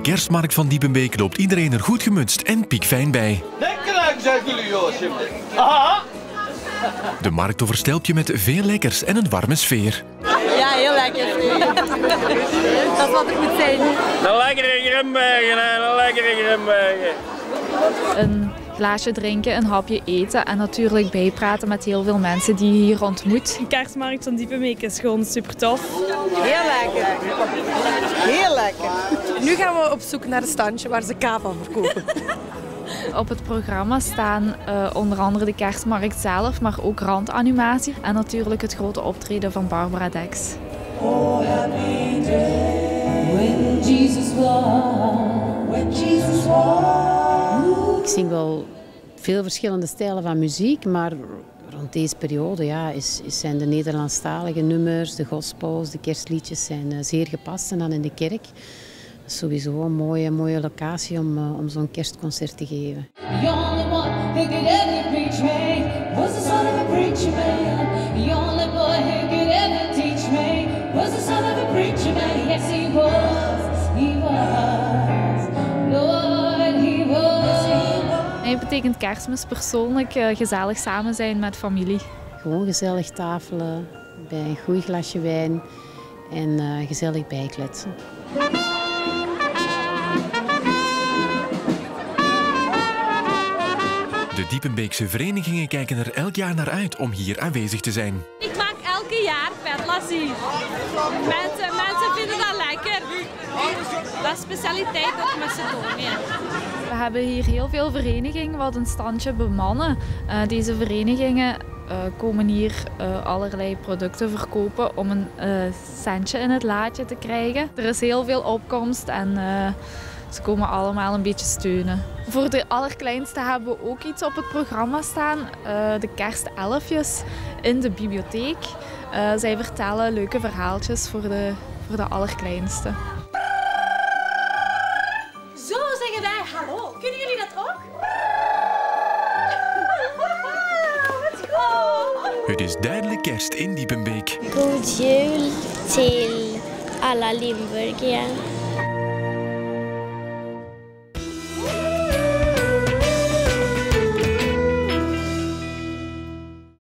kerstmarkt van Diepenbeek loopt iedereen er goed gemutst en piekfijn bij. Lekker lang zijn jullie, Joosje. Aha! De markt overstelpt je met veel lekkers en een warme sfeer. Ja, heel lekker. Dat is wat het moet zijn. Een lekkere Grimbergen, een lekkere Grimbergen. Een glaasje drinken, een hapje eten en natuurlijk bijpraten met heel veel mensen die je hier ontmoet. De kerstmarkt van Diepenbeek is gewoon super tof. Heel lekker. Heel lekker. Nu gaan we op zoek naar een standje waar ze kava verkopen. Op het programma staan onder andere de kerstmarkt zelf, maar ook randanimatie en natuurlijk het grote optreden van Barbara Dex. Oh, happy day when Jesus was, when Jesus was. Ik zing wel veel verschillende stijlen van muziek, maar rond deze periode zijn de Nederlandstalige nummers, de gospels, de kerstliedjes zijn zeer gepast en dan in de kerk. Dat is sowieso een mooie locatie om zo'n kerstconcert te geven. The only one who could ever preach me was the son of a preacher man. The only boy who could ever teach me was the son of a preacher man. Yes, he was, Lord, he was. Mij betekent Kerstmis persoonlijk gezellig samen zijn met familie. Gewoon gezellig tafelen bij een goed glasje wijn en gezellig bijkletsen. De Diepenbeekse verenigingen kijken er elk jaar naar uit om hier aanwezig te zijn. Ik maak elke jaar petlassie. Mensen vinden dat lekker. Dat is specialiteit uit Macedonië. We hebben hier heel veel verenigingen wat een standje bemannen. Deze verenigingen komen hier allerlei producten verkopen om een centje in het laadje te krijgen. Er is heel veel opkomst en ze komen allemaal een beetje steunen. Voor de allerkleinste hebben we ook iets op het programma staan. De kerstelfjes in de bibliotheek. Zij vertellen leuke verhaaltjes voor de allerkleinste. Zo zeggen wij hallo. Kunnen jullie dat ook? Het is duidelijk kerst in Diepenbeek. God jul till alla Limburgier.